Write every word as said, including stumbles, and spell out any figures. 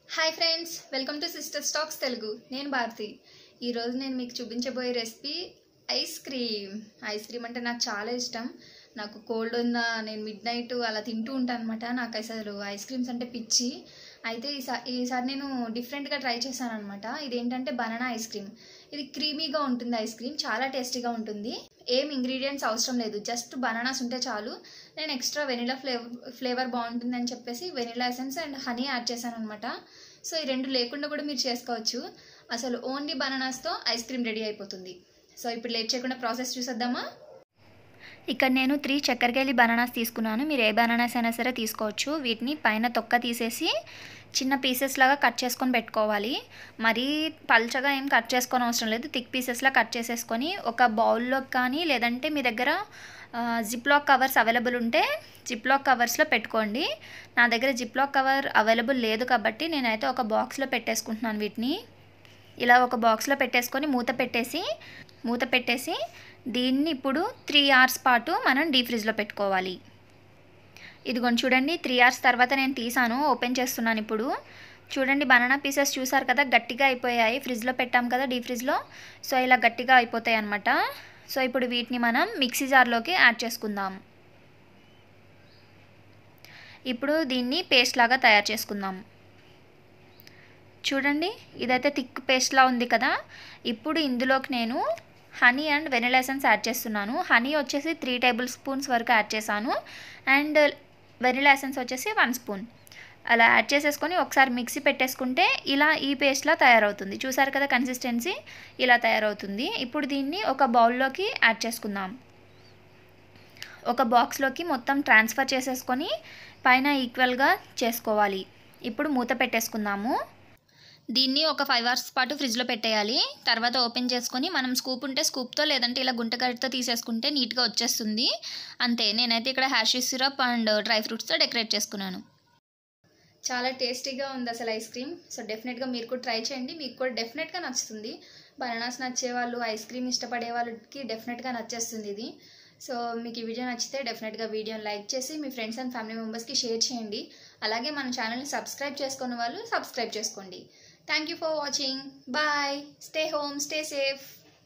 Hi friends, welcome to sister stacks Telugu. నేను భారతి. ఈరోజు నేను మీకు చూపించబోయే recipe ice cream. Ice cream అంటే నాకు చాలా ఇష్టం. నాకు కోల్డ్ ఉందా, నేను మిడ్ నైట్ అలా తింటూ ఉంటాను అనమాట. నాకు అసలు ఐస్ క్రీమ్స్ అంటే పిచ్చి. అయితే ఈసారి ఈసారి నేను డిఫరెంట్గా ట్రై చేశాను అనమాట. ఇదేంటంటే బనానా ఐస్ క్రీమ్. ఇది క్రీమీగా ఉంటుంది. ఐస్ క్రీమ్ చాలా టేస్టీగా ఉంటుంది. ఏం ఇంగ్రీడియంట్స్ అవసరం లేదు, జస్ట్ బనానాస్ ఉంటే చాలు. నేను ఎక్స్ట్రా వెనిలా ఫ్లేవర్ ఫ్లేవర్ బాగుంటుంది అని చెప్పేసి vanilla essence and honey add చేశాను అనమాట. సో ఈ రెండు లేకుండా కూడా మీరు చేసుకోవచ్చు. అసలు ఓన్లీ బనానాస్తో ఐస్ క్రీమ్ రెడీ అయిపోతుంది. సో ఇప్పుడు లేట్ చేయకుండా ప్రాసెస్ చూసేద్దామా. ఇక్కడ నేను త్రీ చక్కెరకేళి బనానాస్ తీసుకున్నాను. మీరు ఏ బనానాస్ అయినా సరే తీసుకోవచ్చు. వీటిని పైన తొక్క తీసేసి చిన్న పీసెస్ లాగా కట్ చేసుకొని పెట్టుకోవాలి. మరీ పల్చగా ఏం కట్ చేసుకొని అవసరం లేదు. థిక్ పీసెస్లా కట్ చేసేసుకొని ఒక బౌల్లో కానీ లేదంటే మీ దగ్గర జిప్లాక్ కవర్స్ అవైలబుల్ ఉంటే జిప్లాక్ కవర్స్లో పెట్టుకోండి. నా దగ్గర జిప్లాక్ కవర్ అవైలబుల్ లేదు కాబట్టి నేనైతే ఒక బాక్స్లో పెట్టేసుకుంటున్నాను. వీటిని ఇలా ఒక బాక్స్లో పెట్టేసుకొని మూత పెట్టేసి మూత పెట్టేసి దీన్ని ఇప్పుడు త్రీ అవర్స్ పాటు మనం డీప్ ఫ్రిడ్జ్లో పెట్టుకోవాలి. ఇదిగోండి చూడండి, త్రీ అవర్స్ తర్వాత నేను తీసాను, ఓపెన్ చేస్తున్నాను. ఇప్పుడు చూడండి, బనానా పీసెస్ చూసారు కదా, గట్టిగా అయిపోయాయి. ఫ్రిడ్జ్లో పెట్టాం కదా డీప్ ఫ్రిడ్జ్లో, సో ఇలా గట్టిగా అయిపోతాయి అన్నమాట. సో ఇప్పుడు వీటిని మనం మిక్సీ జార్లోకి యాడ్ చేసుకుందాం. ఇప్పుడు దీన్ని పేస్ట్ లాగా తయారు చేసుకుందాం. చూడండి, ఇదైతే థిక్ పేస్ట్లా ఉంది కదా. ఇప్పుడు ఇందులోకి నేను honey and vanilla essence add చేస్తున్నాను. హనీ వచ్చేసి త్రీ టేబుల్ స్పూన్స్ వరకు యాడ్ చేశాను అండ్ వెనిలా ఎసెన్స్ వచ్చేసి వన్ స్పూన్. అలా యాడ్ చేసేసుకొని ఒకసారి మిక్సీ పెట్టేసుకుంటే ఇలా ఈ పేస్ట్లా తయారవుతుంది. చూసారు కదా కన్సిస్టెన్సీ, ఇలా తయారవుతుంది. ఇప్పుడు దీన్ని ఒక బౌల్లోకి యాడ్ చేసుకుందాం. ఒక బాక్స్లోకి మొత్తం ట్రాన్స్ఫర్ చేసేసుకొని పైన ఈక్వల్గా చేసుకోవాలి. ఇప్పుడు మూత పెట్టేసుకుందాము. దీన్ని ఒక ఫైవ్ అవర్స్ పాటు ఫ్రిడ్జ్లో పెట్టేయాలి. తర్వాత ఓపెన్ చేసుకొని మనం స్కూప్ ఉంటే స్కూప్తో లేదంటే ఇలా గుంటగరిటతో తీసేసుకుంటే నీట్గా వచ్చేస్తుంది. అంతే. నేనైతే ఇక్కడ హ్యాషీ సిరప్ అండ్ డ్రై ఫ్రూట్స్తో డెకరేట్ చేసుకున్నాను. చాలా టేస్టీగా ఉంది అసలు ఐస్ క్రీమ్. సో డెఫినెట్గా మీరు కూడా ట్రై చేయండి, మీకు కూడా డెఫినెట్గా నచ్చుతుంది. బనానాస్ నచ్చే వాళ్ళు, ఐస్ క్రీమ్ ఇష్టపడే వాళ్ళకి డెఫినెట్గా నచ్చేస్తుంది ఇది. సో మీకు ఈ వీడియో నచ్చితే డెఫినెట్గా వీడియోని లైక్ చేసి మీ ఫ్రెండ్స్ అండ్ ఫ్యామిలీ మెంబర్స్కి షేర్ చేయండి. అలాగే మన ఛానల్ని సబ్స్క్రైబ్ చేసుకున్న వాళ్ళు సబ్స్క్రైబ్ చేసుకోండి. Thank you for watching. Bye. Stay home, stay safe.